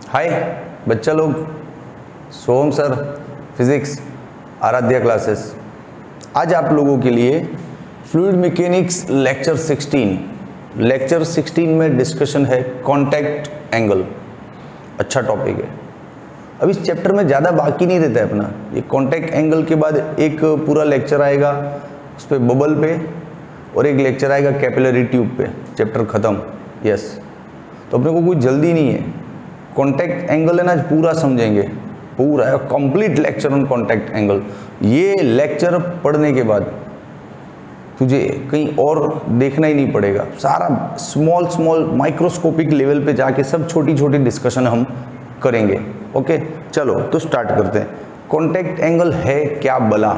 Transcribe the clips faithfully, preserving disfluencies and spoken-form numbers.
हाय बच्चा लोग, Soham sir physics Aaradhya classes. आज आप लोगों के लिए फ्लूइड मैकेनिक्स लेक्चर सोलह लेक्चर सोलह में डिस्कशन है कांटेक्ट एंगल। अच्छा टॉपिक है। अब इस चैप्टर में ज़्यादा बाकी नहीं रहता है अपना। ये कांटेक्ट एंगल के बाद एक पूरा लेक्चर आएगा उस पर बबल पे, और एक लेक्चर आएगा कैपिलरी ट्यूब पे। चैप्टर ख़त्म। यस, तो अपने को कोई जल्दी नहीं है। कांटेक्ट एंगल है ना, आज पूरा समझेंगे, पूरा complete lecture on contact angle. ये लेक्चर पढ़ने के बाद तुझे कहीं और देखना ही नहीं पड़ेगा। सारा स्मॉल स्मॉल माइक्रोस्कोपिक लेवल पे जाके सब छोटी छोटी डिस्कशन हम करेंगे। ओके, चलो तो स्टार्ट करते हैं। कांटेक्ट एंगल है क्या भला?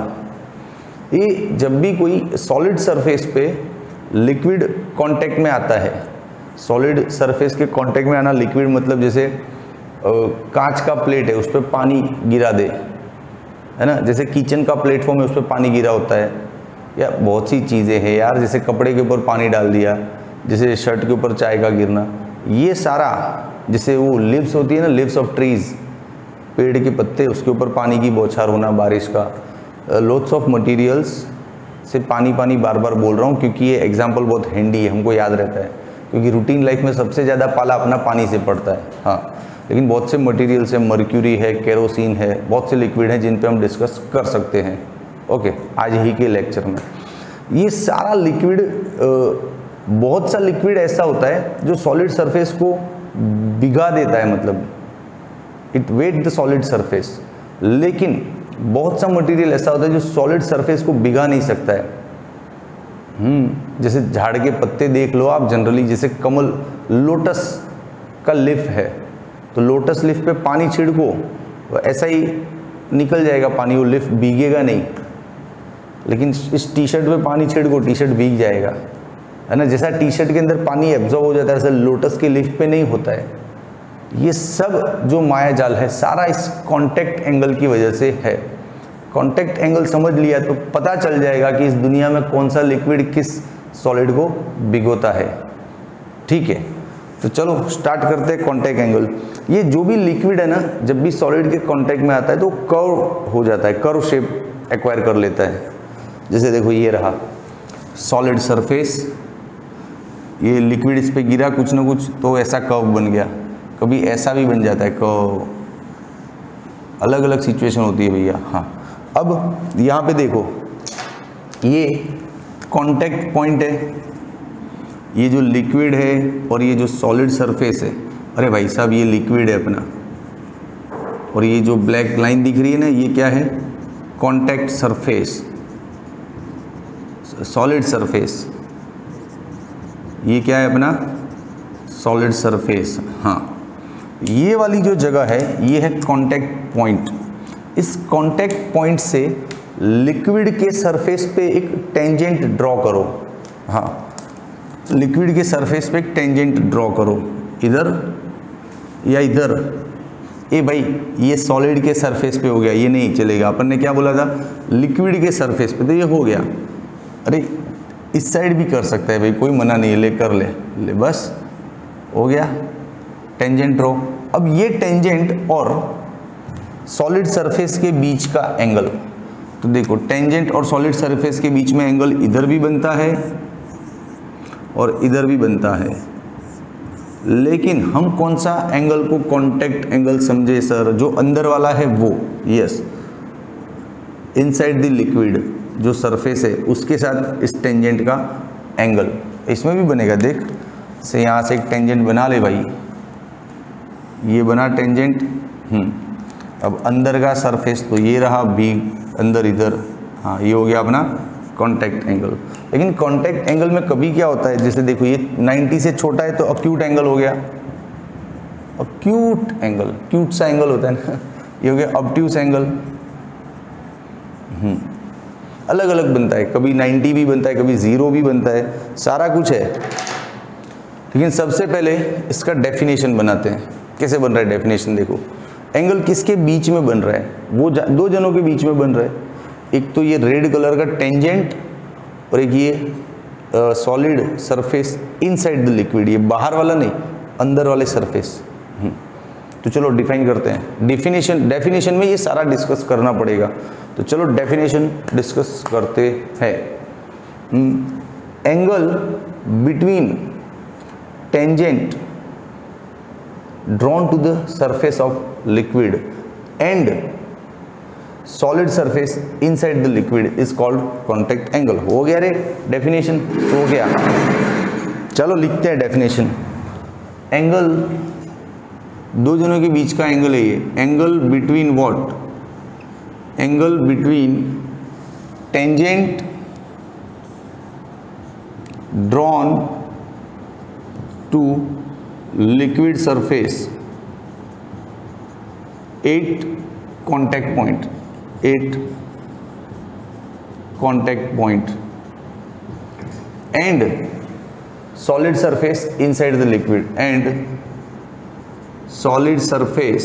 ये जब भी कोई सॉलिड सरफेस पे लिक्विड कांटेक्ट में आता है, सॉलिड सरफेस के कांटेक्ट में आना, लिक्विड मतलब जैसे आ, कांच का प्लेट है उस पर पानी गिरा दे, है ना, जैसे किचन का प्लेटफॉर्म है उस पर पानी गिरा होता है, या बहुत सी चीज़ें हैं यार, जैसे कपड़े के ऊपर पानी डाल दिया, जैसे शर्ट के ऊपर चाय का गिरना, ये सारा, जैसे वो लिव्स होती है ना, लिव्स ऑफ ट्रीज, पेड़ के पत्ते, उसके ऊपर पानी की बौछार होना, बारिश का, लोट्स ऑफ मटेरियल्स से पानी पानी बार बार बोल रहा हूँ क्योंकि ये एग्जाम्पल बहुत हैंडी है, हमको याद रहता है, क्योंकि रूटीन लाइफ में सबसे ज़्यादा पाला अपना पानी से पड़ता है। हाँ, लेकिन बहुत से मटेरियल्स है, मर्क्यूरी है, केरोसिन है, बहुत से लिक्विड हैं जिन पे हम डिस्कस कर सकते हैं। ओके, आज ही के लेक्चर में ये सारा लिक्विड, बहुत सा लिक्विड ऐसा होता है जो सॉलिड सरफेस को भिगा देता है, मतलब it wet the solid surface. लेकिन बहुत सा मटेरियल ऐसा होता है जो सॉलिड सरफेस को भिगा नहीं सकता है। हम्म जैसे झाड़ के पत्ते देख लो आप, जनरली जैसे कमल, लोटस का लीफ है, तो लोटस लीफ पे पानी छिड़को तो ऐसा ही निकल जाएगा पानी, वो लीफ भीगेगा नहीं। लेकिन इस टी शर्ट पे पानी छिड़को, टी शर्ट भीग जाएगा, है ना। जैसा टी शर्ट के अंदर पानी एब्जॉर्ब हो जाता है, ऐसा लोटस के लीफ पे नहीं होता है। ये सब जो माया जाल है सारा इस कांटेक्ट एंगल की वजह से है। कांटेक्ट एंगल समझ लिया तो पता चल जाएगा कि इस दुनिया में कौन सा लिक्विड किस सॉलिड को भिगोता है। ठीक है, तो चलो स्टार्ट करते हैं कांटेक्ट एंगल। ये जो भी लिक्विड है ना, जब भी सॉलिड के कांटेक्ट में आता है तो कर्व हो जाता है, कर्व शेप एक्वायर कर लेता है। जैसे देखो ये रहा सॉलिड सरफेस, ये लिक्विड इस पे गिरा कुछ ना कुछ तो ऐसा कर्व बन गया, कभी ऐसा भी बन जाता है कर्व, अलग अलग सिचुएशन होती है भैया। हाँ, अब यहाँ पे देखो ये कांटेक्ट पॉइंट है, ये जो लिक्विड है और ये जो सॉलिड सरफेस है। अरे भाई साहब, ये लिक्विड है अपना, और ये जो ब्लैक लाइन दिख रही है ना, ये क्या है? Contact surface, solid surface. ये क्या है अपना? Solid surface. हाँ, ये वाली जो जगह है ये है कांटेक्ट पॉइंट। इस कांटेक्ट पॉइंट से लिक्विड के सरफेस पे एक टेंजेंट ड्रॉ करो। हाँ, लिक्विड के सरफेस पे एक टेंजेंट ड्रॉ करो, इधर या इधर। ए भाई, ये सॉलिड के सरफेस पे हो गया, ये नहीं चलेगा। अपन ने क्या बोला था? लिक्विड के सरफेस पे, तो ये हो गया। अरे इस साइड भी कर सकता है भाई, कोई मना नहीं है, ले कर ले ले बस हो गया, टेंजेंट ड्रॉ। अब ये टेंजेंट और सॉलिड सरफेस के बीच का एंगल, तो देखो टेंजेंट और सॉलिड सरफेस के बीच में एंगल इधर भी बनता है और इधर भी बनता है। लेकिन हम कौन सा एंगल को कांटेक्ट एंगल समझे सर? जो अंदर वाला है वो। यस, इनसाइड द लिक्विड जो सरफेस है उसके साथ इस टेंजेंट का एंगल इसमें भी बनेगा। देख से यहाँ से एक टेंजेंट बना ले भाई, ये बना टेंजेंट। हम्म अब अंदर का सरफेस तो ये रहा, बी अंदर इधर। हाँ, ये हो गया अपना कांटेक्ट एंगल। लेकिन कांटेक्ट एंगल में कभी क्या होता है, जैसे देखो ये नब्बे से छोटा है तो अक्यूट एंगल हो गया, अक्यूट एंगल, क्यूट सा एंगल होता है ना, ये हो गया ऑब्ट्यूस एंगल। हम्म अलग अलग बनता है, कभी नब्बे भी बनता है, कभी जीरो भी बनता है, सारा कुछ है। लेकिन सबसे पहले इसका डेफिनेशन बनाते हैं। कैसे बन रहा है डेफिनेशन? देखो, एंगल किसके बीच में बन रहा है? वो दो जनों के बीच में बन रहा है। एक तो ये रेड कलर का टेंजेंट और एक ये solid surface inside the liquid, ये बाहर वाला नहीं, अंदर वाले सरफेस। तो तो चलो डिफाइन करते हैं। डेफिनेशन डेफिनेशन में ये सारा डिस्कस करना पड़ेगा, तो चलो डेफिनेशन डिस्कस करते हैं। Angle between tangent drawn to the surface of liquid and solid surface inside the liquid is called contact angle. हो गया रे डेफिनेशन, हो गया। चलो लिखते हैं डेफिनेशन। एंगल दो जनों के बीच का एंगल है ये। Angle between what? Angle between tangent drawn to liquid surface at contact point, at contact point and solid surface inside the liquid and solid surface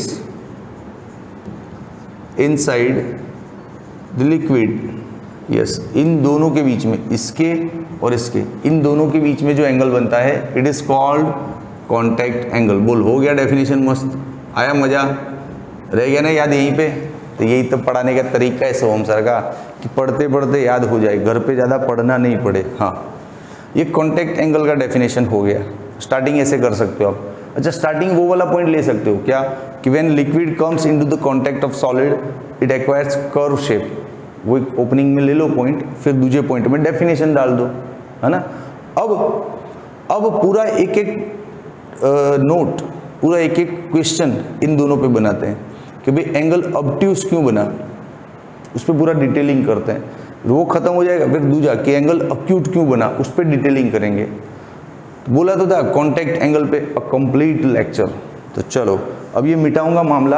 inside the liquid। yes, इन दोनों के बीच में, इसके और इसके, इन दोनों के बीच में जो एंगल बनता है it is called contact angle. बोल, हो गया डेफिनेशन? मस्त आया, मजा रह गया ना याद यहीं पे? तो यही तो पढ़ाने का तरीका है सोहम सर का, कि पढ़ते पढ़ते याद हो जाए, घर पे ज़्यादा पढ़ना नहीं पड़े। हाँ, ये कॉन्टैक्ट एंगल का डेफिनेशन हो गया। स्टार्टिंग ऐसे कर सकते हो आप। अच्छा, स्टार्टिंग वो वाला पॉइंट ले सकते हो क्या, कि when liquid comes into the contact of solid it acquires curve shape. वो एक ओपनिंग में ले लो पॉइंट, फिर दूसरे पॉइंट में डेफिनेशन डाल दो, है ना। अब अब पूरा एक एक नोट, पूरा एक एक क्वेश्चन इन दोनों पे बनाते हैं कि भाई एंगल ऑब्ट्यूस क्यों बना, उस पर पूरा डिटेलिंग करते हैं। वो खत्म हो जाएगा, फिर दूसरा कि एंगल अक्यूट क्यों बना, उस पर डिटेलिंग करेंगे। तो बोला तो था कॉन्टैक्ट एंगल पे अ कंप्लीट लेक्चर। तो चलो अब ये मिटाऊंगा मामला,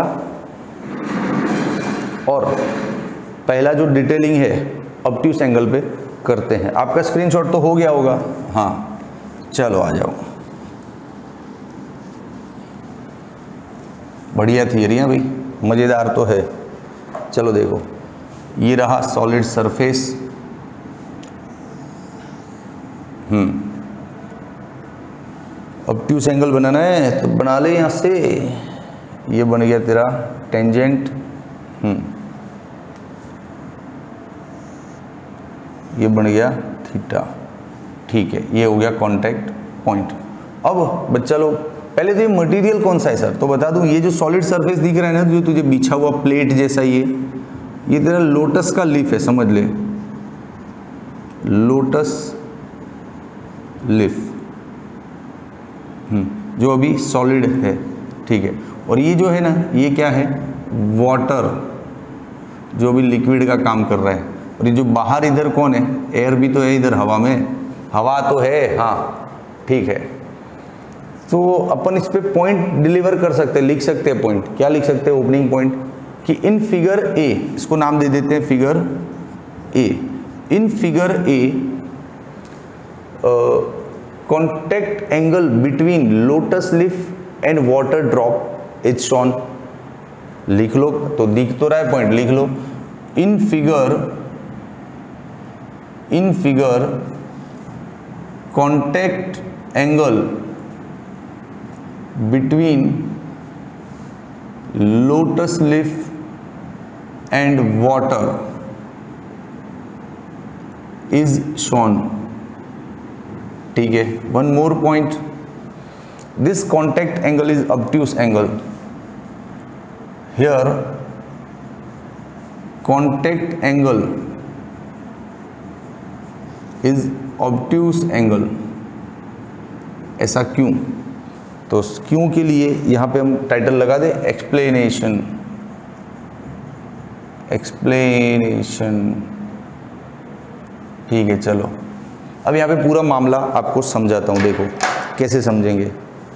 और पहला जो डिटेलिंग है ऑब्ट्यूस एंगल पे करते हैं। आपका स्क्रीनशॉट तो हो गया होगा? हाँ, चलो आ जाओ। बढ़िया थियरी है भाई, मज़ेदार तो है। चलो देखो, ये रहा solid surface. Hmm obtuse angle बनाना है तो बना ले यहाँ से। ये बन गया तेरा टेंजेंट, हम्म ये बन गया थीटा, ठीक है। ये हो गया कॉन्टैक्ट पॉइंट। अब बच्चा लोग, पहले तो ये मटेरियल कौन सा है सर, तो बता दूं, ये जो सॉलिड सरफेस दिख रहा है ना, जो तुझे बिछा हुआ प्लेट जैसा, ये ये तेरा लोटस का लीफ है, समझ ले, लोटस लीफ, हम्म जो अभी सॉलिड है, ठीक है। और ये जो है ना, ये क्या है, वाटर, जो अभी लिक्विड का काम कर रहा है। और ये जो बाहर इधर कौन है, एयर भी तो है इधर हवा में, हवा तो है, हाँ ठीक है। तो अपन इस पे पॉइंट डिलीवर कर सकते हैं, लिख सकते हैं पॉइंट। क्या लिख सकते हैं ओपनिंग पॉइंट, कि इन फिगर ए, इसको नाम दे देते हैं figure A. In figure A contact angle between lotus leaf and water drop is shown. लिख लो, तो दिख तो रहा है पॉइंट, लिख लो। In figure in figure contact angle between lotus leaf and water is shown, ठीक है। one more point, this contact angle is obtuse angle। here contact angle is obtuse angle। ऐसा क्यों, तो क्यों के लिए यहाँ पे हम टाइटल लगा दे एक्सप्लेनेशन, एक्सप्लेनेशन, ठीक है। चलो अब यहाँ पे पूरा मामला आपको समझाता हूँ, देखो कैसे समझेंगे।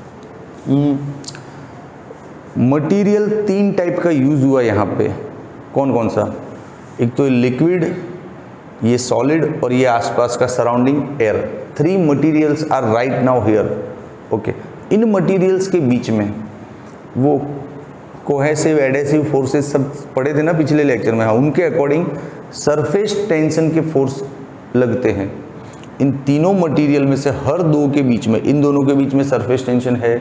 मटेरियल तीन टाइप का यूज हुआ यहाँ पे, कौन कौन सा, एक तो लिक्विड, ये सॉलिड, और ये आसपास का surrounding air. Three materials are right now here, okay. इन मटेरियल्स के बीच में वो कोहेसिव एडेसिव फोर्सेस सब पढ़े थे ना पिछले लेक्चर में, हाँ, उनके अकॉर्डिंग सरफेस टेंशन के फोर्स लगते हैं। इन तीनों मटेरियल में से हर दो के बीच में, इन दोनों के बीच में सरफेस टेंशन है,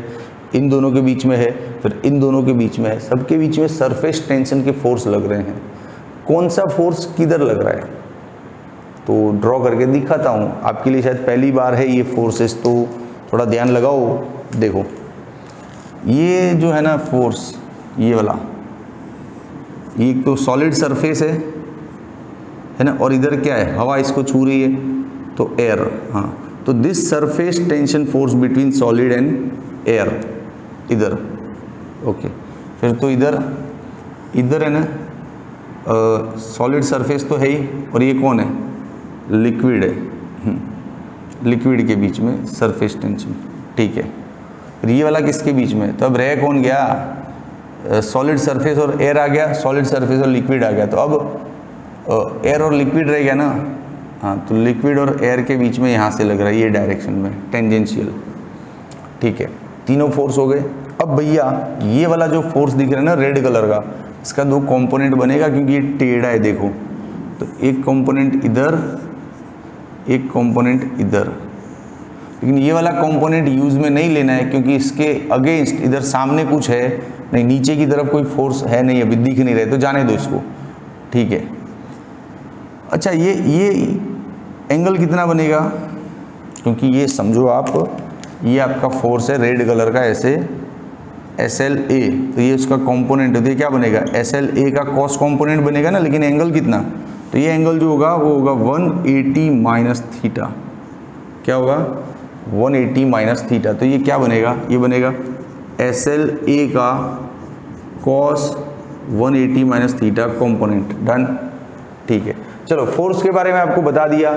इन दोनों के बीच में है, फिर इन दोनों के बीच में है, सबके बीच में सरफेस टेंशन के फोर्स लग रहे हैं। कौन सा फोर्स किधर लग रहा है तो ड्रॉ करके दिखाता हूँ आपके लिए, शायद पहली बार है ये फोर्सेस, तो थोड़ा ध्यान लगाओ। देखो ये जो है ना फोर्स, ये वाला, ये तो सॉलिड सरफेस है है ना, और इधर क्या है, हवा इसको छू रही है तो एयर। हाँ, तो this surface tension force between solid and air इधर। ओके, फिर तो इधर इधर है ना सॉलिड सरफेस तो है ही, और ये कौन है, लिक्विड है, लिक्विड के बीच में सरफेस टेंशन। ठीक है, फिर ये वाला किसके बीच में, तो अब रह कौन गया, सॉलिड सरफेस और एयर आ गया, सॉलिड सरफेस और लिक्विड आ गया, तो अब एयर और लिक्विड रह गया ना। हाँ, तो लिक्विड और एयर के बीच में यहाँ से लग रहा है ये डायरेक्शन में टेंजेंशियल। ठीक है, तीनों फोर्स हो गए। अब भैया ये वाला जो फोर्स दिख रहा है ना रेड कलर का, इसका दो कंपोनेंट बनेगा क्योंकि ये टेढ़ा है। देखो तो एक कंपोनेंट इधर, एक कंपोनेंट इधर, लेकिन ये वाला कंपोनेंट यूज में नहीं लेना है क्योंकि इसके अगेंस्ट इधर सामने कुछ है नहीं, नीचे की तरफ कोई फोर्स है नहीं, अभी दिख नहीं रहे, तो जाने दो इसको। ठीक है, अच्छा ये ये एंगल कितना बनेगा, क्योंकि ये समझो आप, ये आपका फोर्स है रेड कलर का ऐसे एस एल ए, तो ये उसका कंपोनेंट है, तो ये क्या बनेगा, एस एल ए का कॉस कंपोनेंट बनेगा ना, लेकिन एंगल कितना, तो ये एंगल जो होगा वो होगा वन एटी माइनस थीटा। क्या होगा, वन एटी माइनस थीटा। तो ये क्या बनेगा, ये बनेगा एस एल ए का cos one eighty minus theta component. Done. ठीक है, चलो फोर्स के बारे में आपको बता दिया।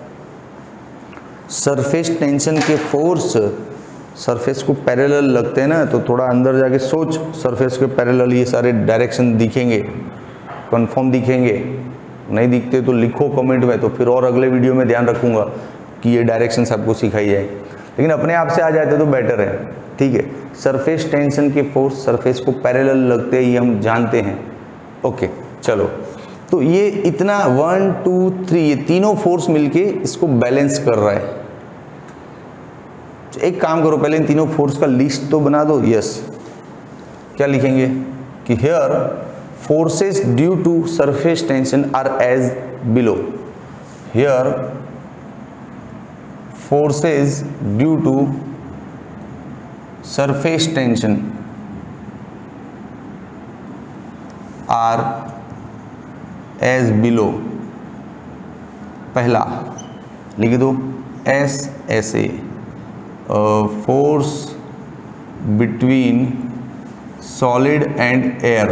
सरफेस टेंशन के फोर्स सरफेस को पैरेलल लगते हैं ना, तो थोड़ा अंदर जाके सोच, सरफेस के पैरेलल ये सारे डायरेक्शन दिखेंगे, कंफर्म दिखेंगे, नहीं दिखते तो लिखो कमेंट में, तो फिर और अगले वीडियो में ध्यान रखूंगा कि ये डायरेक्शन आपको सिखाई जाए, लेकिन अपने आप से आ जाते तो बेटर है। ठीक है, सरफेस टेंशन के फोर्स सरफेस को पैरेलल लगते हैं, ये हम जानते हैं। ओके, चलो, तो ये इतना वन टू थ्री ये तीनों फोर्स मिलके इसको बैलेंस कर रहा है। एक काम करो, पहले इन तीनों फोर्स का लिस्ट तो बना दो। यस, क्या लिखेंगे कि here forces due to surface tension are as below. Here forces due to surface tension are as below. पहला लिख दो S S A, force between solid and air.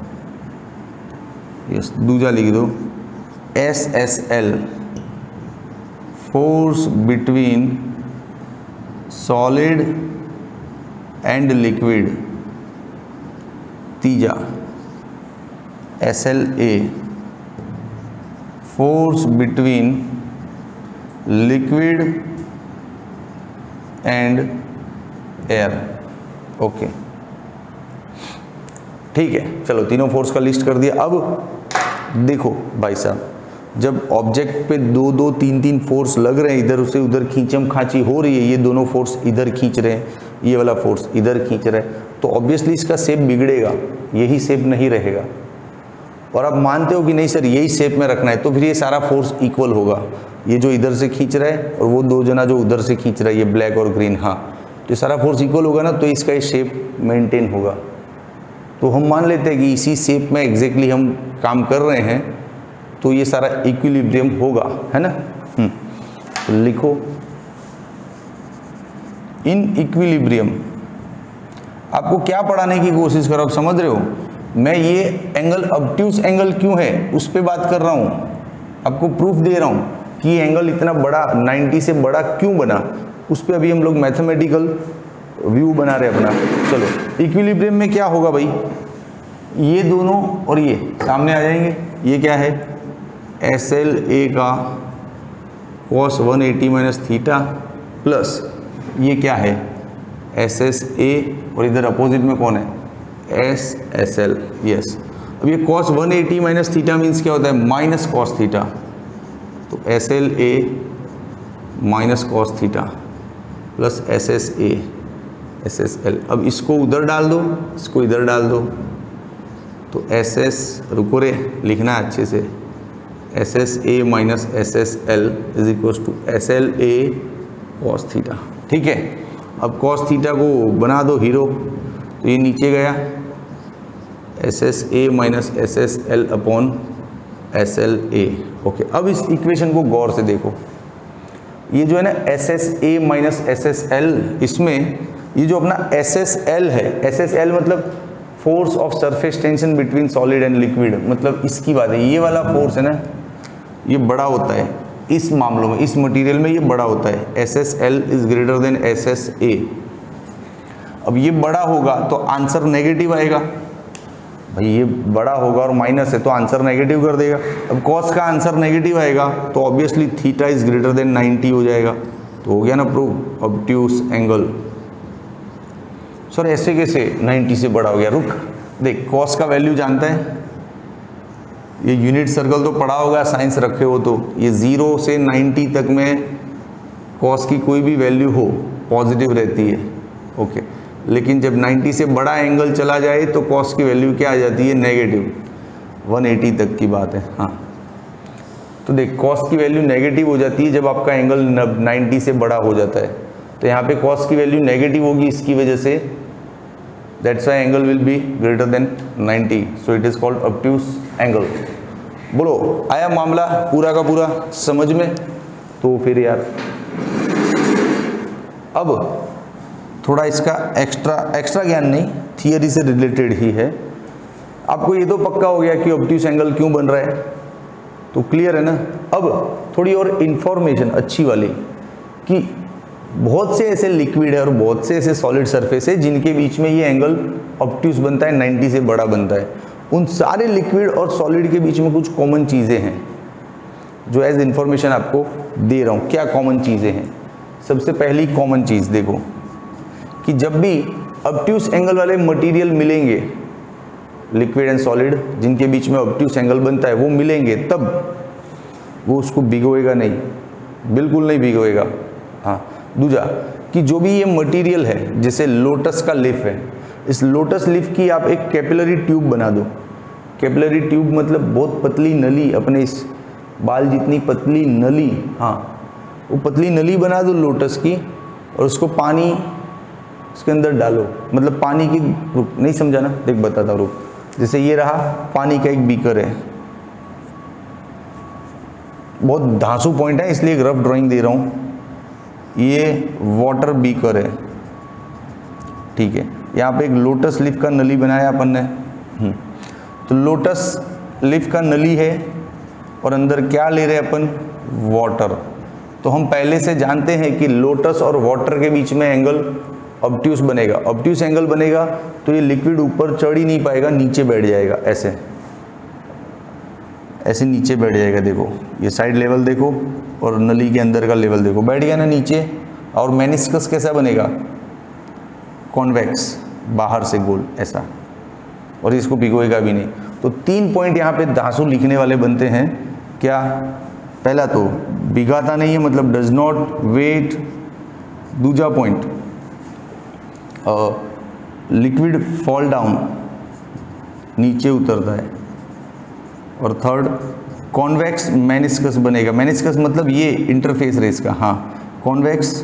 Yes, दूसरा लिख दो S S L, force between solid and liquid. तीजा S L A, force between liquid and air. Okay, ठीक है, चलो तीनों फोर्स का लिस्ट कर दिया। अब देखो भाई साहब, जब ऑब्जेक्ट पे दो दो तीन तीन फोर्स लग रहे हैं, इधर से उधर खींचम खांची हो रही है, ये दोनों फोर्स इधर खींच रहे हैं, ये वाला फोर्स इधर खींच रहा है, तो ऑब्वियसली इसका शेप बिगड़ेगा, यही शेप नहीं रहेगा। और आप मानते हो कि नहीं सर यही शेप में रखना है, तो फिर ये सारा फोर्स इक्वल होगा, ये जो इधर से खींच रहा है और वो दो जना जो उधर से खींच रहा है, ये ब्लैक और ग्रीन। हाँ, तो सारा फोर्स इक्वल होगा ना, तो इसका ये शेप मेंटेन होगा। तो हम मान लेते हैं कि इसी शेप में एग्जैक्टली हम काम कर रहे हैं, तो ये सारा इक्विलिब्रियम होगा, है ना। तो लिखो इन इक्विलिब्रियम। आपको क्या पढ़ाने की कोशिश करो, आप समझ रहे हो, मैं ये एंगल ऑब्ट्यूस एंगल क्यों है उस पर बात कर रहा हूँ, आपको प्रूफ दे रहा हूँ कि ये एंगल इतना बड़ा नाइन्टी से बड़ा क्यों बना, उस पर अभी हम लोग मैथमेटिकल व्यू बना रहे अपना। चलो, इक्विलिब्रियम में क्या होगा भाई, ये दोनों और ये सामने आ जाएंगे। ये क्या है, एस एल ए का cos one eighty minus theta plus ये क्या है, एस एस ए, और इधर अपोजिट में कौन है, एस एस एल। यस, अब ये cos one eighty minus theta means क्या होता है, माइनस कॉस थीटा। तो S L A minus cos theta plus S S A S S L. अब इसको उधर डाल दो, इसको इधर डाल दो, तो एस एस, रुको रे लिखना है अच्छे से, S S A minus S S L is equal to S L A cos theta. ठीक है, अब कॉस थीटा को बना दो हीरो, तो ये नीचे गया S S A minus S S L upon S L A. Okay, अब इस इक्वेशन को गौर से देखो, ये जो है ना S S A minus S S L, इसमें ये जो अपना एस एस एल है, एस एस एल मतलब force of surface tension between solid and liquid, मतलब इसकी बात है। ये वाला फोर्स है ना, ये बड़ा होता है इस मामलों में, इस मटेरियल में ये बड़ा होता है, S S L is greater than S S A. अब ये बड़ा होगा तो आंसर नेगेटिव आएगा, भाई ये बड़ा होगा और माइनस है तो आंसर नेगेटिव कर देगा। अब कॉस का आंसर नेगेटिव आएगा तो obviously theta is greater than ninety हो जाएगा, तो हो गया ना प्रूव ऑब्ट्यूस एंगल। सर ऐसे कैसे नाइन्टी से बड़ा हो गया? रुक देख, कॉस का वैल्यू जानता है, ये यूनिट सर्कल तो पढ़ा होगा, साइंस रखे हो तो, ये जीरो से नाइन्टी तक में कॉस की कोई भी वैल्यू हो पॉजिटिव रहती है। ओके, लेकिन जब नाइन्टी से बड़ा एंगल चला जाए तो कॉस की वैल्यू क्या आ जाती है? नेगेटिव, वन एटी तक की बात है। हाँ, तो देख कॉस की वैल्यू नेगेटिव हो जाती है जब आपका एंगल नाइन्टी से बड़ा हो जाता है, तो यहाँ पे कॉस की वैल्यू नेगेटिव होगी, इसकी वजह से that's why angle will be greater than ninety, so it is called obtuse angle. बोलो आया मामला पूरा का पूरा समझ में? तो फिर यार अब थोड़ा इसका एक्स्ट्रा एक्स्ट्रा ज्ञान नहीं, थियरी से रिलेटेड ही है। आपको ये तो पक्का हो गया कि ऑब्ट्यूस एंगल क्यों बन रहा है, तो क्लियर है ना। अब थोड़ी और इंफॉर्मेशन अच्छी वाली, कि बहुत से ऐसे लिक्विड है और बहुत से ऐसे सॉलिड सरफेस है जिनके बीच में ये एंगल ऑब्ट्यूस बनता है, नाइन्टी से बड़ा बनता है। उन सारे लिक्विड और सॉलिड के बीच में कुछ कॉमन चीज़ें हैं जो एज इंफॉर्मेशन आपको दे रहा हूँ। क्या कॉमन चीज़ें हैं? सबसे पहली कॉमन चीज़ देखो कि जब भी ऑब्ट्यूस एंगल वाले मटेरियल मिलेंगे, लिक्विड एंड सॉलिड जिनके बीच में ऑब्ट्यूस एंगल बनता है, वो मिलेंगे तब वो उसको भिगोएगा नहीं, बिल्कुल नहीं भिगोएगा। हाँ, दूसरा कि जो भी ये मटेरियल है, जैसे लोटस का लीफ है, इस लोटस लीफ की आप एक कैपिलरी ट्यूब बना दो। कैपिलरी ट्यूब मतलब बहुत पतली नली, अपने इस बाल जितनी पतली नली, हाँ वो पतली नली बना दो लोटस की, और उसको पानी उसके अंदर डालो, मतलब पानी की, रुक नहीं समझा ना, देख बताता रुक। जैसे ये रहा पानी का एक बीकर है, बहुत धांसू पॉइंट है इसलिए एक रफ ड्राइंग दे रहा हूँ। ये वाटर बीकर है, ठीक है। यहाँ पे एक लोटस लीफ का नली बनाया अपन ने, तो लोटस लीफ का नली है और अंदर क्या ले रहे हैं अपन? वाटर। तो हम पहले से जानते हैं कि लोटस और वाटर के बीच में एंगल ऑब्ट्यूस बनेगा। ऑब्ट्यूस एंगल बनेगा तो ये लिक्विड ऊपर चढ़ ही नहीं पाएगा, नीचे बैठ जाएगा, ऐसे ऐसे नीचे बैठ जाएगा। देखो ये साइड लेवल देखो और नली के अंदर का लेवल देखो, बैठ गया ना नीचे। और मेनिस्कस कैसा बनेगा? कॉन्वेक्स, बाहर से गोल ऐसा, और इसको भिगोएगा भी नहीं। तो तीन पॉइंट यहाँ पे धांसू लिखने वाले बनते हैं। क्या? पहला तो भिगाता नहीं है, मतलब डज नॉट वेट। दूसरा पॉइंट लिक्विड फॉल डाउन, नीचे उतरता है। और थर्ड कॉन्वेक्स मेनिस्कस बनेगा। मेनिस्कस मतलब ये इंटरफेस है इसका, हाँ कॉन्वेक्स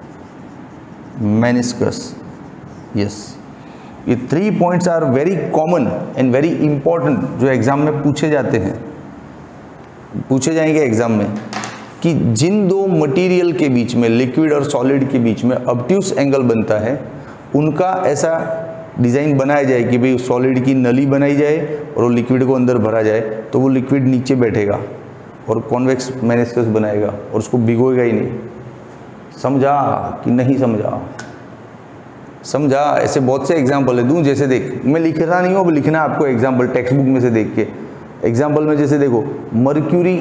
मेनिस्कस, यस। ये three points are very common and very important, जो एग्जाम में पूछे जाते हैं, पूछे जाएंगे एग्जाम में, कि जिन दो मटेरियल के बीच में, लिक्विड और सॉलिड के बीच में ऑब्ट्यूस एंगल बनता है, उनका ऐसा डिज़ाइन बनाया जाए कि भाई सॉलिड की नली बनाई जाए और वो लिक्विड को अंदर भरा जाए, तो वो लिक्विड नीचे बैठेगा और कॉन्वेक्स मेनिस्कस बनाएगा और उसको भिगोएगा ही नहीं। समझा कि नहीं समझा? समझा। ऐसे बहुत से एग्जाम्पल है, दूं जैसे देख, मैं लिख रहा नहीं हूँ, अब लिखना आपको एग्जाम्पल टेक्स्ट बुक में से देख के। एग्जाम्पल में जैसे देखो, मर्क्यूरी,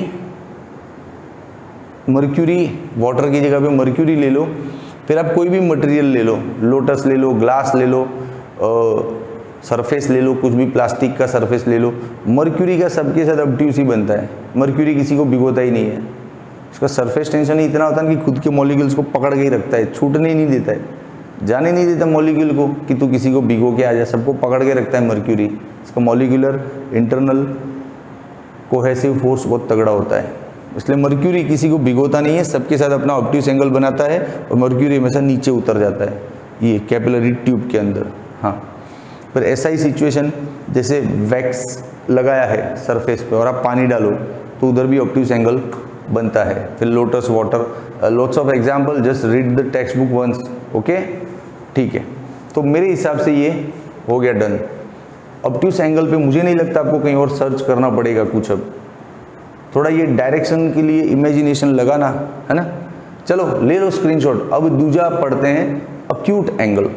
मर्क्यूरी वाटर की जगह पे मर्क्यूरी ले लो। फिर आप कोई भी मटेरियल ले लो, लोटस ले लो, ग्लास ले लो, सरफेस ले लो, कुछ भी प्लास्टिक का सरफेस ले लो। मर्क्यूरी का सबके साथ ऑब्ट्यूस ही बनता है। मर्क्यूरी किसी को भिगोता ही नहीं है, उसका सरफेस टेंशन ही इतना होता है कि खुद के मॉलिक्यूल्स को पकड़ के ही रखता है, छूटने ही नहीं देता है। जाने नहीं देता मॉलिक्यूल को कि तू किसी को भिगो के आ जा, सबको पकड़ के रखता है मर्क्यूरी। इसका मॉलिक्यूलर इंटरनल कोहेसिव फोर्स बहुत तगड़ा होता है, इसलिए मर्क्यूरी किसी को भिगोता नहीं है, सबके साथ अपना ऑब्ट्यूस एंगल बनाता है और मर्क्यूरी हमेशा नीचे उतर जाता है ये कैपिलरी ट्यूब के अंदर। हाँ, पर ऐसा ही सिचुएशन जैसे वैक्स लगाया है सरफेस पे और आप पानी डालो तो उधर भी ऑब्ट्यूस एंगल बनता है। फिर lotus water, lots of example, just read the textbook once. Okay, ठीक है। तो मेरे हिसाब से ये हो गया डन। ऑब्ट्यूस एंगल पे मुझे नहीं लगता आपको कहीं और सर्च करना पड़ेगा कुछ। अब थोड़ा ये डायरेक्शन के लिए इमेजिनेशन लगाना है ना। चलो ले लो स्क्रीनशॉट। अब दूसरा पढ़ते हैं अक्यूट एंगल।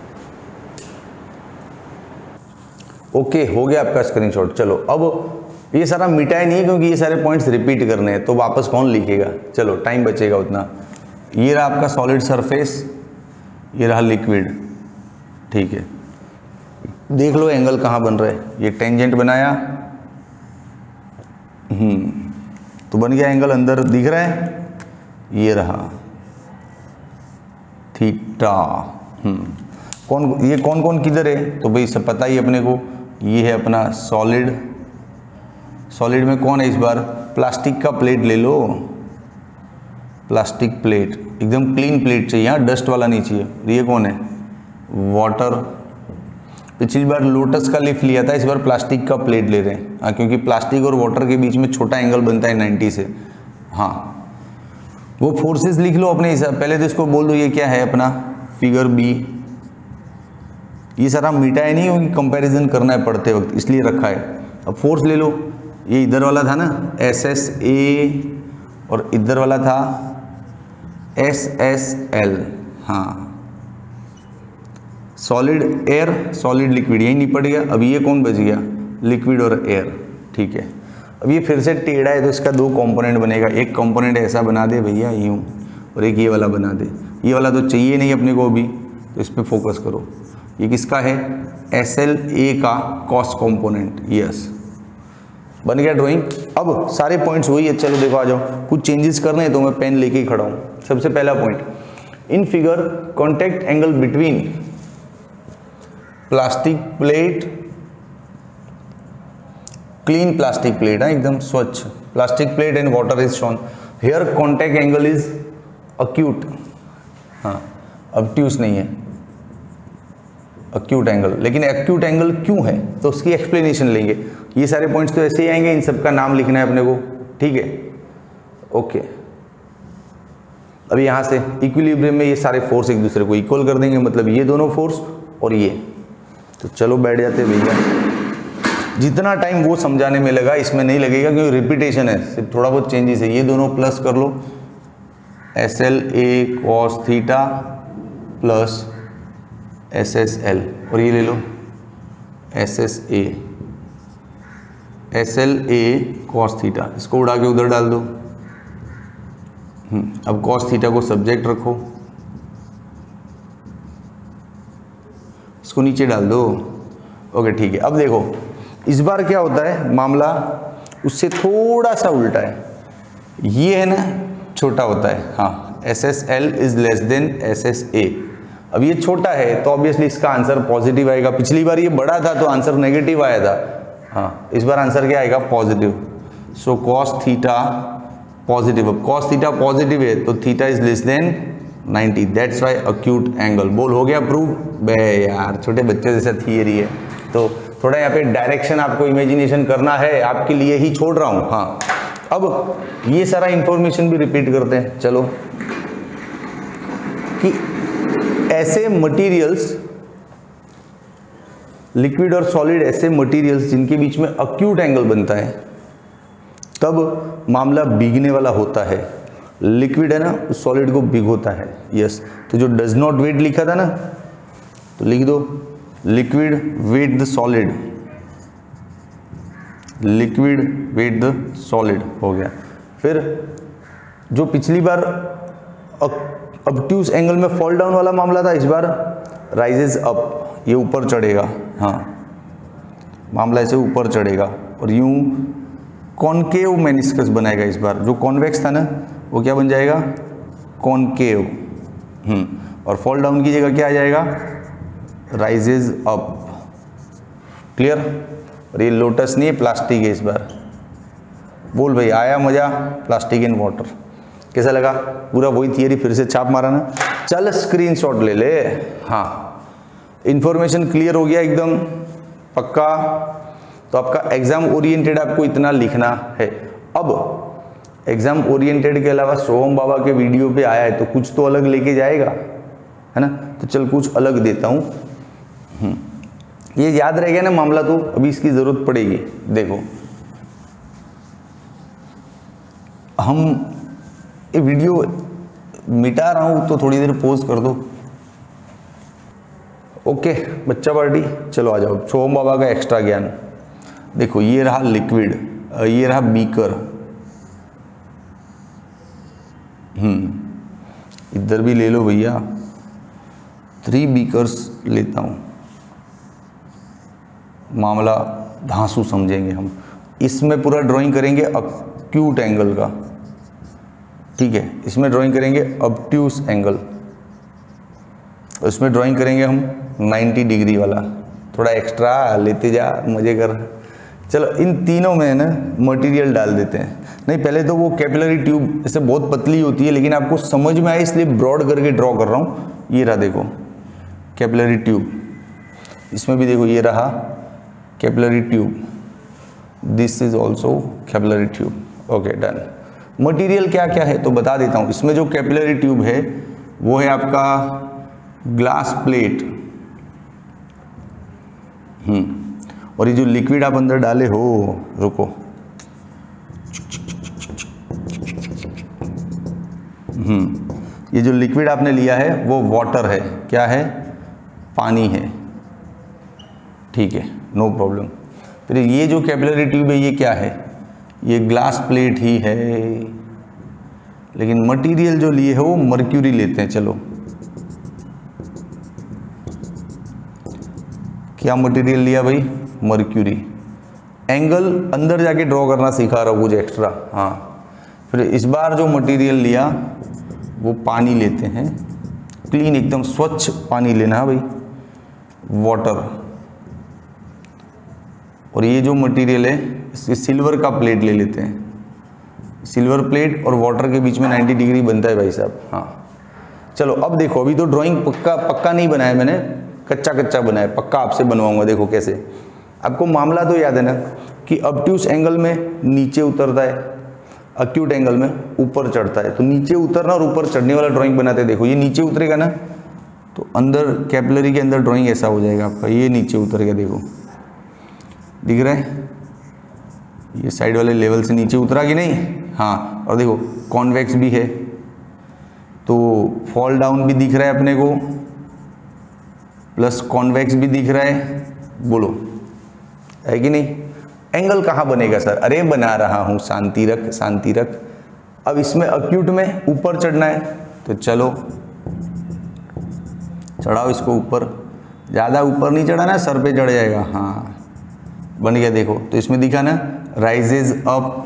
ओके, हो गया आपका स्क्रीनशॉट। चलो अब ये सारा मिटाए नहीं क्योंकि ये सारे पॉइंट्स रिपीट करने हैं, तो वापस कौन लिखेगा। चलो टाइम बचेगा उतना। ये रहा आपका सॉलिड सरफेस, ये रहा लिक्विड। ठीक है, देख लो एंगल कहाँ बन रहा है। ये टेंजेंट बनाया, हम्म तो बन गया एंगल, अंदर दिख रहा है, ये रहा थीटा। हम्म कौन ये कौन कौन किधर है तो भाई सब पता ही अपने को। ये है अपना सॉलिड, सॉलिड में कौन है इस बार, प्लास्टिक का प्लेट ले लो, प्लास्टिक प्लेट एकदम क्लीन प्लेट चाहिए, यहाँ डस्ट वाला नहीं चाहिए। ये कौन है, वाटर। पिछली बार लोटस का लीफ लिया था, इस बार प्लास्टिक का प्लेट ले रहे हैं। हाँ, क्योंकि प्लास्टिक और वाटर के बीच में छोटा एंगल बनता है नाइन्टी से। हाँ, वो फोर्सेस लिख लो अपने हिसाब, पहले तो इसको बोल दो ये क्या है अपना फिगर बी। ये सारा मिटाया नहीं क्योंकि कंपैरिजन करना है पढ़ते वक्त, इसलिए रखा है। अब फोर्स ले लो, ये इधर वाला था ना एस एस ए और इधर वाला था एस एस एल। हाँ, सॉलिड एयर, सॉलिड लिक्विड, यही निपट गया। अब ये कौन बच गया, लिक्विड और एयर। ठीक है, अब ये फिर से टेढ़ा है तो इसका दो कंपोनेंट बनेगा। एक कंपोनेंट ऐसा बना दे भैया यूं, और एक ये वाला बना दे। ये वाला तो चाहिए नहीं अपने को अभी, तो इस पर फोकस करो। ये किसका है, एस एल ए का कॉस कंपोनेंट। यस, बन गया ड्राइंग। अब सारे पॉइंट्स वही है। चलो देखो आ जाओ, कुछ चेंजेस करने हैं तो मैं पेन लेके ही खड़ा हूँ। सबसे पहला point, in figure contact angle between plastic plate, clean plastic plate है एकदम स्वच्छ plastic plate and water is shown. Here contact angle is acute. हाँ, ऑब्ट्यूस नहीं है, अक्यूट एंगल। लेकिन एक्यूट एंगल क्यों है तो उसकी एक्सप्लेनेशन लेंगे। ये सारे पॉइंट्स तो ऐसे ही आएंगे, इन सबका नाम लिखना है अपने को। ठीक है, ओके। अभी यहाँ से इक्विलिब्रियम में ये सारे फोर्स एक दूसरे को इक्वल कर देंगे, मतलब ये दोनों फोर्स और ये। तो चलो बैठ जाते भैया। जितना टाइम वो समझाने में लगा इसमें नहीं लगेगा क्योंकि रिपीटेशन है, सिर्फ थोड़ा बहुत चेंजेस है। ये दोनों प्लस कर लो, S L A cos theta plus S S L, और ये ले लो S S A, S L A cos theta. इसको उड़ा के उधर डाल दो। अब कॉस थीटा को सब्जेक्ट रखो, इसको नीचे डाल दो। ओके ठीक है। अब देखो इस बार क्या होता है, मामला उससे थोड़ा सा उल्टा है। ये है ना छोटा होता है, हाँ, S S L is less than S S A. अब ये छोटा है तो ऑब्वियसली इसका आंसर पॉजिटिव आएगा। पिछली बार ये बड़ा था तो आंसर नेगेटिव आया था, हाँ, इस बार आंसर क्या आएगा, positive. So cos theta positive. अब कॉस थीटा पॉजिटिव है तो theta is less than ninety, that's why acute angle. बोल हो गया प्रूव। बे यार छोटे बच्चे जैसा थियरी है, तो थोड़ा यहाँ पे डायरेक्शन आपको इमेजिनेशन करना है, आपके लिए ही छोड़ रहा हूँ। हाँ, अब ये सारा इंफॉर्मेशन भी रिपीट करते हैं। चलो कि ऐसे मटेरियल्स, लिक्विड और सॉलिड ऐसे मटेरियल्स जिनके बीच में अक्यूट एंगल बनता है तब मामला भीगने वाला होता है। लिक्विड है ना, उस सॉलिड को भिगोता है। यस, तो जो डज नॉट वेट लिखा था ना, तो लिख दो liquid wet the solid, liquid wet the solid, हो गया। फिर जो पिछली बार ऑब्ट्यूस एंगल में फॉल डाउन वाला मामला था, इस बार राइजेस अप, ये ऊपर चढ़ेगा। हाँ, मामला ऐसे ऊपर चढ़ेगा और यूं कॉनकेव मेनिस्कस बनाएगा। इस बार जो कॉन्वेक्स था ना वो क्या बन जाएगा, कॉनकेव। हम्म और फॉल डाउन की जगह क्या आ जाएगा, राइजेज अप। क्लियर। और ये लोटस नहीं है, प्लास्टिक है इस बार। बोल भाई आया मजा, प्लास्टिक इन वाटर। कैसा लगा, पूरा वही थियरी फिर से छाप मारा ना। चल स्क्रीनशॉट ले ले। हाँ, इंफॉर्मेशन क्लियर हो गया एकदम पक्का। तो आपका एग्जाम ओरिएंटेड आपको इतना लिखना है। अब एग्जाम ओरिएंटेड के अलावा सोहम बाबा के वीडियो पे आया है तो कुछ तो अलग लेके जाएगा, है ना। तो चल कुछ अलग देता हूँ, ये याद रह गया ना मामला, तो अभी इसकी जरूरत पड़ेगी। देखो हम ये वीडियो मिटा रहा हूँ तो थोड़ी देर पॉज कर दो। ओके बच्चा पार्टी, चलो आ जाओ। सोहम बाबा का एक्स्ट्रा ज्ञान देखो, ये रहा लिक्विड, ये रहा बीकर, हम्म इधर भी ले लो भैया, थ्री बीकर्स लेता हूँ। मामला धांसू समझेंगे हम। इसमें पूरा ड्राइंग करेंगे अक्यूट एंगल का, ठीक है। इसमें ड्राइंग करेंगे ऑब्ट्यूस एंगल, इसमें ड्राइंग करेंगे हम नाइन्टी डिग्री वाला। थोड़ा एक्स्ट्रा लेते जा, मजे कर। चलो इन तीनों में ना मटेरियल डाल देते हैं। नहीं पहले तो वो कैपिलरी ट्यूब इससे बहुत पतली होती है, लेकिन आपको समझ में आए इसलिए ब्रॉड करके ड्रॉ कर रहा हूँ। ये रहा देखो कैपिलरी ट्यूब, इसमें भी देखो ये रहा capillary tube, this is also capillary tube. Okay done. Material क्या क्या है तो बता देता हूँ। इसमें जो कैपिलरी ट्यूब है वो है आपका ग्लास प्लेट, हम्म और ये जो लिक्विड आप अंदर डाले हो, रुको, हम्म ये जो लिक्विड आपने लिया है वो वाटर है। क्या है, पानी है, ठीक है, नो प्रॉब्लम। फिर ये जो कैपिलरी ट्यूब है ये क्या है, ये ग्लास प्लेट ही है, लेकिन मटेरियल जो लिए है वो मर्क्यूरी लेते हैं। चलो क्या मटेरियल लिया भाई, मर्क्यूरी। एंगल अंदर जाके ड्रॉ करना सिखा रहा हूँ कुछ एक्स्ट्रा। हाँ फिर इस बार जो मटेरियल लिया वो पानी लेते हैं, क्लीन एकदम स्वच्छ पानी लेना है भाई, वाटर। और ये जो मटेरियल है इसके सिल्वर का प्लेट ले लेते हैं। सिल्वर प्लेट और वाटर के बीच में नाइन्टी डिग्री बनता है भाई साहब। हाँ चलो अब देखो, अभी तो ड्राइंग पक्का पक्का नहीं बनाया मैंने, कच्चा कच्चा बनाया, पक्का आपसे बनवाऊंगा। देखो कैसे, आपको मामला तो याद है ना कि ऑब्ट्यूस एंगल में नीचे उतरता है, अक्यूट एंगल में ऊपर चढ़ता है। तो नीचे उतरना और ऊपर चढ़ने वाला ड्राइंग बनाते हैं। देखो ये नीचे उतरेगा ना तो अंदर कैपिलरी के अंदर ड्राइंग ऐसा हो जाएगा आपका, ये नीचे उतर गया, देखो दिख रहा है, ये साइड वाले लेवल से नीचे उतरा कि नहीं। हाँ और देखो कॉन्वेक्स भी है तो फॉल डाउन भी दिख रहा है अपने को, प्लस कॉन्वेक्स भी दिख रहा है। बोलो है कि नहीं। एंगल कहाँ बनेगा सर, अरे बना रहा हूँ, शांति रख शांति रख। अब इसमें अक्यूट में ऊपर चढ़ना है तो चलो चढ़ाओ इसको ऊपर, ज़्यादा ऊपर नहीं चढ़ाना, सर पे चढ़ जाएगा। हाँ बन गया देखो। तो इसमें दिखा ना राइजेज अप,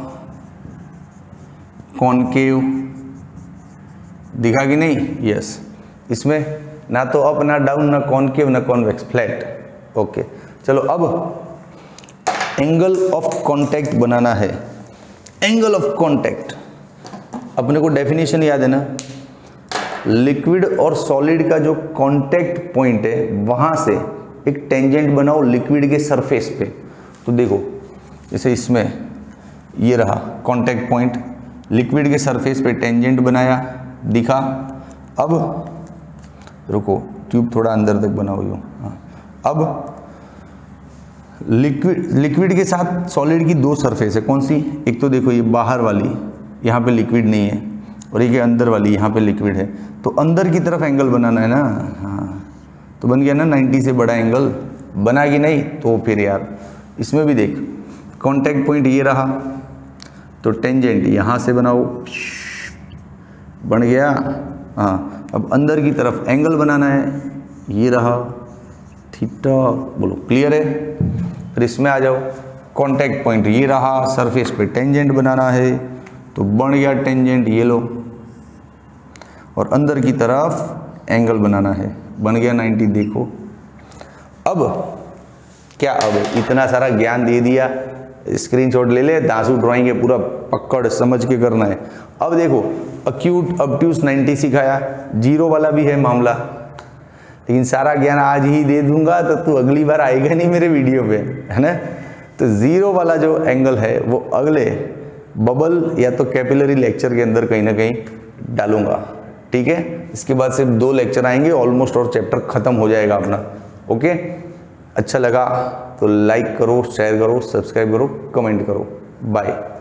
कॉनकेव, दिखा कि नहीं। यस, इसमें ना तो अप ना डाउन ना कॉनकेव ना कॉन्वेक्स, फ्लैट। ओके चलो अब एंगल ऑफ कांटेक्ट बनाना है। एंगल ऑफ कांटेक्ट अपने को डेफिनेशन याद है ना, लिक्विड और सॉलिड का जो कांटेक्ट पॉइंट है वहां से एक टेंजेंट बनाओ लिक्विड के सरफेस पे। तो देखो जैसे इसमें ये रहा कांटेक्ट पॉइंट, लिक्विड के सरफेस पे टेंजेंट बनाया, दिखा। अब रुको, ट्यूब थोड़ा अंदर तक बनाओ यूँ। हाँ अब लिक्विड लिक्विड के साथ सॉलिड की दो सरफेस है, कौन सी, एक तो देखो ये बाहर वाली, यहाँ पे लिक्विड नहीं है, और एक अंदर वाली, यहाँ पे लिक्विड है। तो अंदर की तरफ एंगल बनाना है ना। हाँ तो बन गया ना नाइन्टी से बड़ा एंगल, बना कि नहीं। तो फिर यार इसमें भी देख कांटेक्ट पॉइंट ये रहा, तो टेंजेंट यहाँ से बनाओ, बन गया। हाँ अब अंदर की तरफ एंगल बनाना है, ये रहा थीटा। बोलो क्लियर है। फिर इसमें आ जाओ, कांटेक्ट पॉइंट ये रहा, सरफेस पे टेंजेंट बनाना है, तो बन गया टेंजेंट, ये लो। और अंदर की तरफ एंगल बनाना है, बन गया नाइन्टी। देखो अब क्या, अब इतना सारा ज्ञान दे दिया, स्क्रीनशॉट ले ले, दांसू ड्राइंग है पूरा पकड़ समझ के करना है। अब देखो अक्यूट ऑब्ट्यूस नाइन्टी सिखाया, जीरो वाला भी है मामला, लेकिन सारा ज्ञान आज ही दे दूंगा तो तू अगली बार आएगा नहीं मेरे वीडियो पे, है ना। तो जीरो वाला जो एंगल है वो अगले बबल या तो कैपिलरी लेक्चर के अंदर कहीं ना कहीं डालूंगा, ठीक है। इसके बाद सिर्फ दो लेक्चर आएंगे ऑलमोस्ट और चैप्टर खत्म हो जाएगा अपना। ओके, अच्छा लगा तो लाइक करो, शेयर करो, सब्सक्राइब करो, कमेंट करो। बाय।